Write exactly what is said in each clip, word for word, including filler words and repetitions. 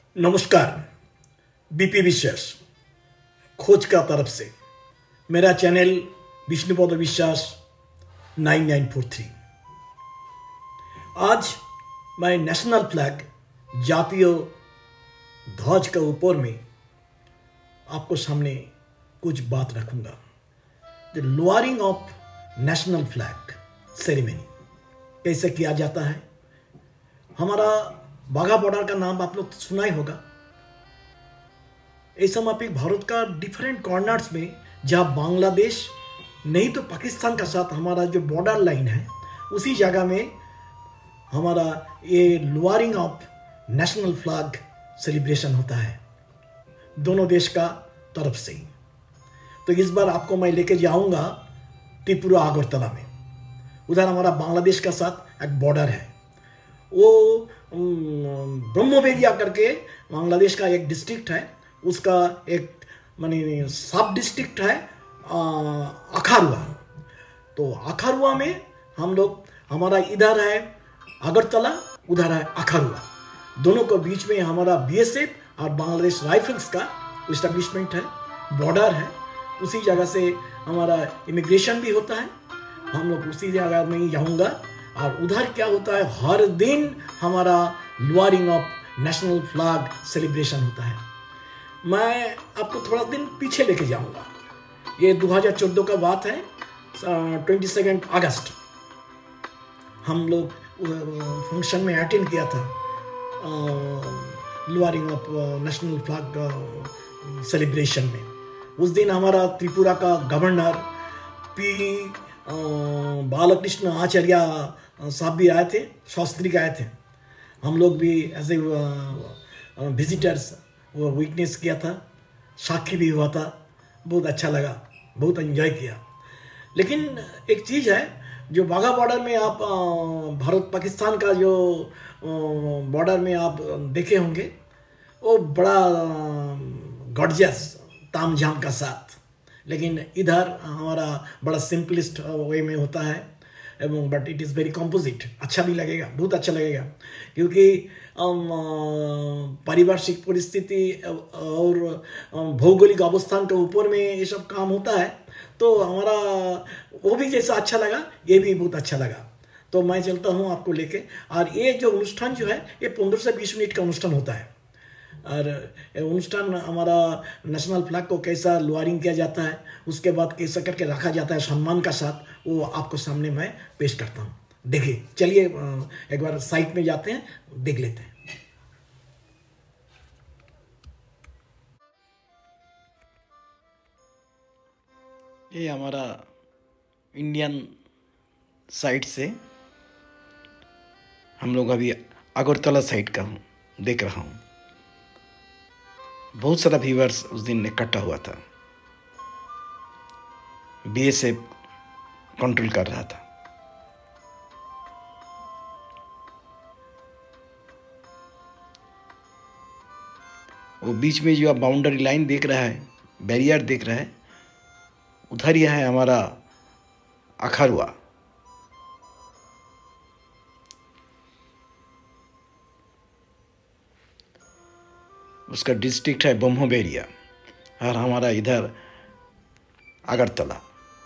नमस्कार। बीपी विश्वास खोज का तरफ से मेरा चैनल विष्णुपद विश्वास नाइन नाइन फोर थ्री। आज मैं नेशनल फ्लैग जातीय ध्वज के ऊपर में आपको सामने कुछ बात रखूंगा। The lowering of national flag ceremony कैसे किया जाता है। हमारा बाघा बॉर्डर का नाम आप लोग सुना ही होगा। ऐसा मापिक भारत का डिफरेंट कॉर्नर्स में जहां बांग्लादेश नहीं तो पाकिस्तान का साथ हमारा जो बॉर्डर लाइन है, उसी जगह में हमारा ये lowering of national flag celebration होता है दोनों देश का तरफ से। तो इस बार आपको मैं लेके जाऊंगा त्रिपुरा अगरतला में। उधर हमारा बांग्लादेश का साथ एक बॉर्डर है। वो ब्रह्मबेरिया करके बांग्लादेश का एक डिस्ट्रिक्ट है, उसका एक माने सब डिस्ट्रिक्ट है अखारुआ। तो अखारुआ में हम लोग हमारा इधर है अगरतला, उधर है अखारुआ। दोनों के बीच में हमारा बीएसएफ और बांग्लादेश राइफल्स का इस्टेब्लिशमेंट है, बॉर्डर है। उसी जगह से हमारा इमिग्रेशन भी होता है। हम लोग उसी जगह में ही जाऊँगा। और उधर क्या होता है, हर दिन हमारा lowering of national flag celebration होता है। मैं आपको थोड़ा दिन पीछे लेके जाऊंगा। ये दो हज़ार चौदह का बात है। ट्वेंटी सेकेंड अगस्त हम लोग फंक्शन में अटेंड किया था lowering of national flag celebration में। उस दिन हमारा त्रिपुरा का गवर्नर पी बालकृष्ण आचार्य साहब भी आए थे, शास्त्री आए थे। हम लोग भी एज ए विजिटर्स वो विटनेस किया था, साक्षी भी हुआ था। बहुत अच्छा लगा, बहुत एंजॉय किया। लेकिन एक चीज़ है, जो बाघा बॉर्डर में आप भारत पाकिस्तान का जो बॉर्डर में आप देखे होंगे, वो बड़ा गॉर्जियस तामझाम का साथ। लेकिन इधर हमारा बड़ा सिंपलिस्ट वे में होता है एवं but it is very composite. अच्छा भी लगेगा, बहुत अच्छा लगेगा, क्योंकि पारिपार्श्विक परिस्थिति और भौगोलिक अवस्थान के ऊपर में ये सब काम होता है। तो हमारा वो भी जैसा अच्छा लगा, ये भी बहुत अच्छा लगा। तो मैं चलता हूँ आपको लेके। और ये जो अनुष्ठान जो है, ये पंद्रह से बीस मिनट का अनुष्ठान होता है। और अनुष्ठान हमारा नेशनल फ्लैग को कैसा लोअरिंग किया जाता है, उसके बाद कैसा करके रखा जाता है सम्मान का साथ, वो आपको सामने मैं पेश करता हूँ। देखिए, चलिए एक बार साइट में जाते हैं, देख लेते हैं। ये हमारा इंडियन साइड से हम लोग अभी अगरतला साइड का हूँ, देख रहा हूँ। बहुत सारा व्यूअर्स उस दिन इकट्ठा हुआ था। बीएसएफ कंट्रोल कर रहा था। वो बीच में जो आप बाउंड्री लाइन देख रहा है, बैरियर देख रहा है, उधर ही है हमारा अखारुआ। उसका डिस्ट्रिक्ट है ब्रह्मबेरिया और हमारा इधर अगरतला।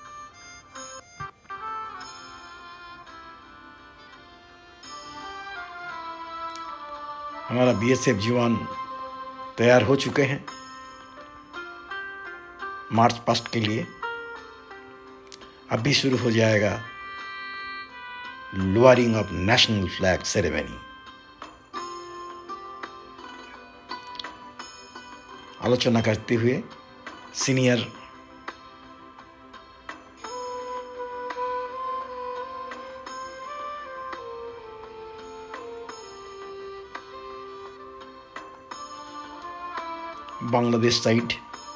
हमारा बीएसएफ जवान तैयार हो चुके हैं मार्च पास्ट के लिए। अभी शुरू हो जाएगा lowering of national flag ceremony. आलोचना करते हुए सीनियर बांग्लादेश साइड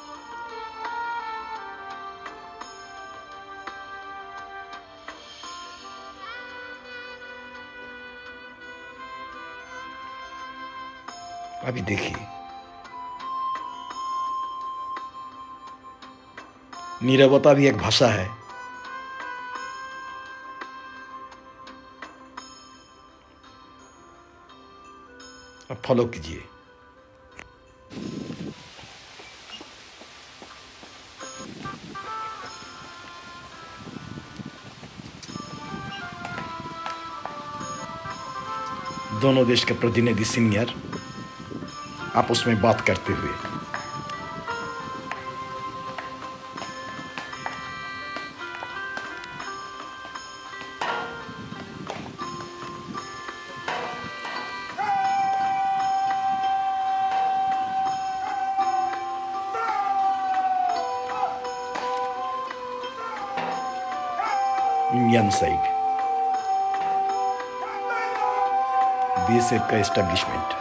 अभी देखिए, नीरवता भी एक भाषा है। अब फॉलो कीजिए। दोनों देश के प्रतिनिधि सीनियर आपस में बात करते हुए। इंडियन साइड बीएसएफ का एस्टेब्लिशमेंट,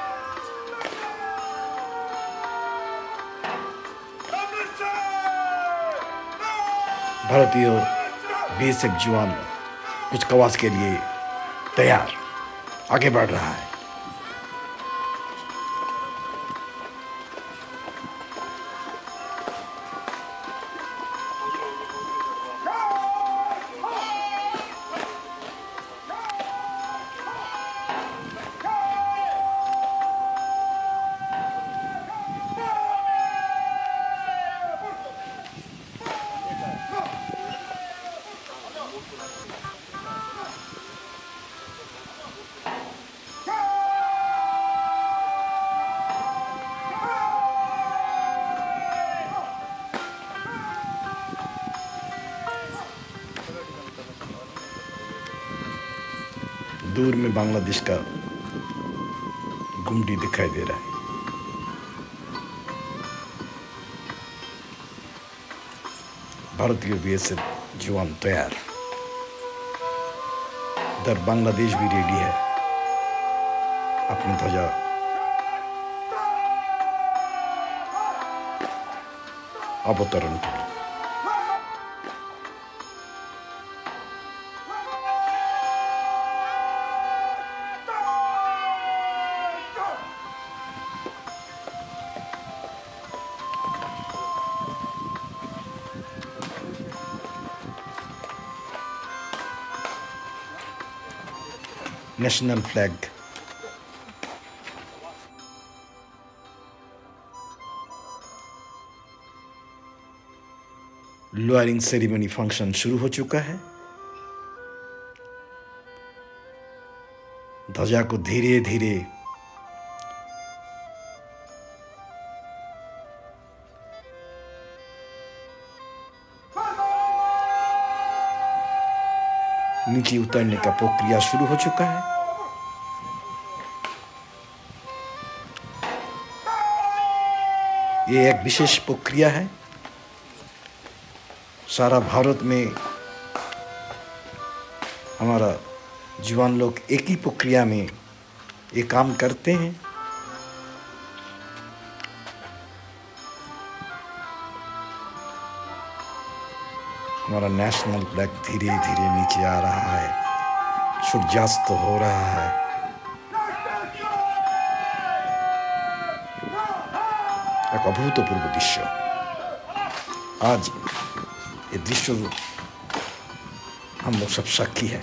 भारतीय बीएसएफ जवान कुचकावाज के लिए तैयार आगे बढ़ रहा है। दूर में बांग्लादेश का गुमटी दिखाई दे रहा है। भारतीय बीएसएफ जवान तैयार, इधर बांग्लादेश भी रेडी है अपनी ध्वजा अवतरण के लिए। National flag lowering ceremony function शुरू हो चुका है। ध्वजा को धीरे धीरे नीचे उतरने का प्रक्रिया शुरू हो चुका है। ये एक विशेष प्रक्रिया है। सारा भारत में हमारा जवान लोग एक ही प्रक्रिया में ये काम करते हैं। हमारा नेशनल फ्लैग धीरे धीरे नीचे आ रहा है, सूर्यास्त हो रहा है। एक अभूतपूर्व दृश्य। आज ये दृश्य हम लोग सब साक्षी हैं।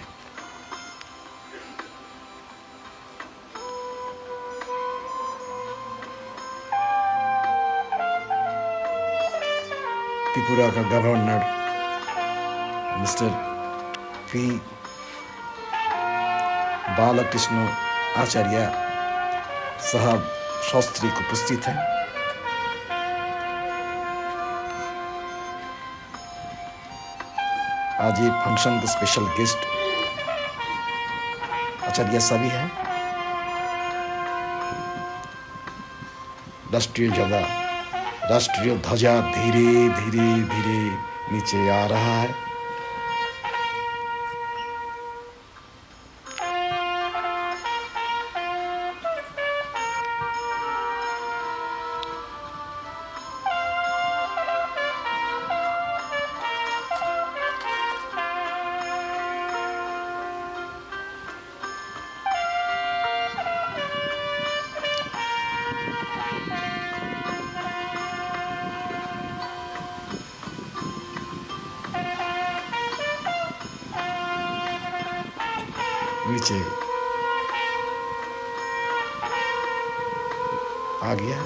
त्रिपुरा का governor mister P Balakrishna Acharya साहब शास्त्री को उपस्थित हैं। आज ये फंक्शन के स्पेशल गेस्ट आचार्य सभी हैं। राष्ट्रीय ध्वजा राष्ट्रीय ध्वजा धीरे धीरे धीरे नीचे आ रहा है। नीचे आ गया।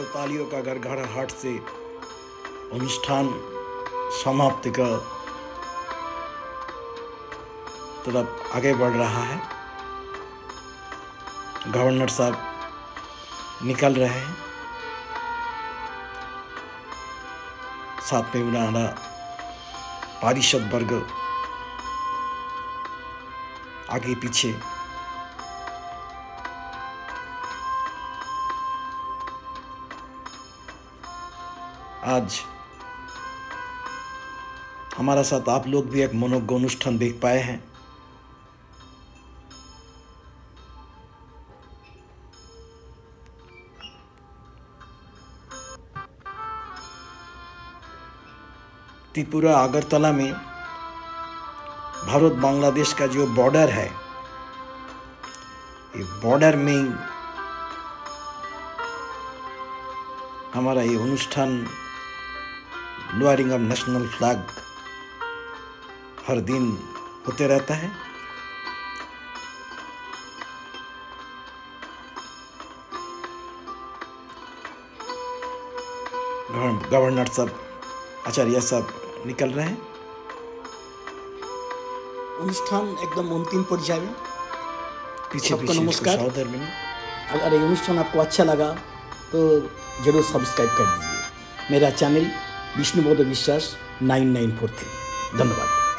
करतालियों का गड़गड़ाहट से अनुष्ठान समाप्ति का तरफ आगे बढ़ रहा है। गवर्नर साहब निकल रहे हैं, साथ में उन्होंने पारिषद वर्ग आगे पीछे। आज हमारा साथ आप लोग भी एक मनोज्ञ अनुष्ठान देख पाए हैं। त्रिपुरा अगरतला में भारत बांग्लादेश का जो बॉर्डर है, ये बॉर्डर में हमारा ये अनुष्ठान लोअरिंग ऑफ नेशनल फ्लैग हर दिन होते रहता है। गवर्नर साहब, आचार्य साहब निकल रहे हैं। अनुष्ठान एकदम अंतिम पर्याय में। पीछे सबको पीछे नमस्कार। सहोदर में अगर ये अनुष्ठान आपको अच्छा लगा तो जरूर सब्सक्राइब कर दीजिए मेरा चैनल विष्णुबोध विश्वास नाइन नाइन फोर थ्री। धन्यवाद।